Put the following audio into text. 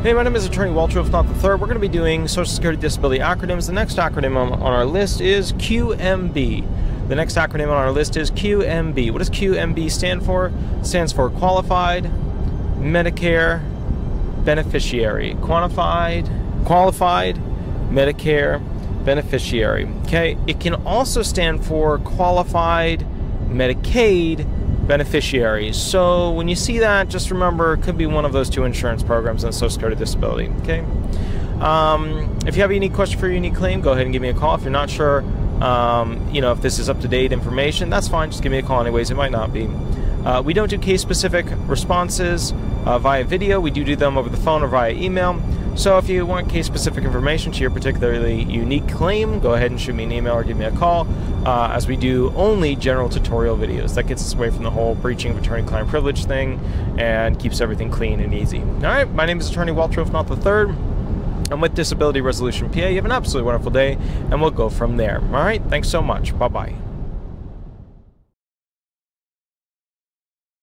Hey, my name is Attorney Walter, if not the third. We're going to be doing Social Security Disability acronyms. The next acronym on our list is QMB. The next acronym on our list is QMB. What does QMB stand for? It stands for Qualified Medicare Beneficiary. Qualified Medicare Beneficiary. Okay, it can also stand for Qualified Medicaid Beneficiaries. So when you see that, just remember it could be one of those two insurance programs on Social Security Disability. Okay. If you have a unique question for your unique claim, go ahead and give me a call. If you're not sure, if this is up-to-date information, that's fine. Just give me a call anyways. It might not be. We don't do case-specific responses via video. We do them over the phone or via email. So if you want case-specific information to your particularly unique claim, go ahead and shoot me an email or give me a call, as we do only general tutorial videos. That gets us away from the whole breaching of attorney-client privilege thing and keeps everything clean and easy. All right, my name is Attorney Walter, if not the third. I'm with Disability Resolution PA. You have an absolutely wonderful day, and we'll go from there. All right, thanks so much. Bye-bye.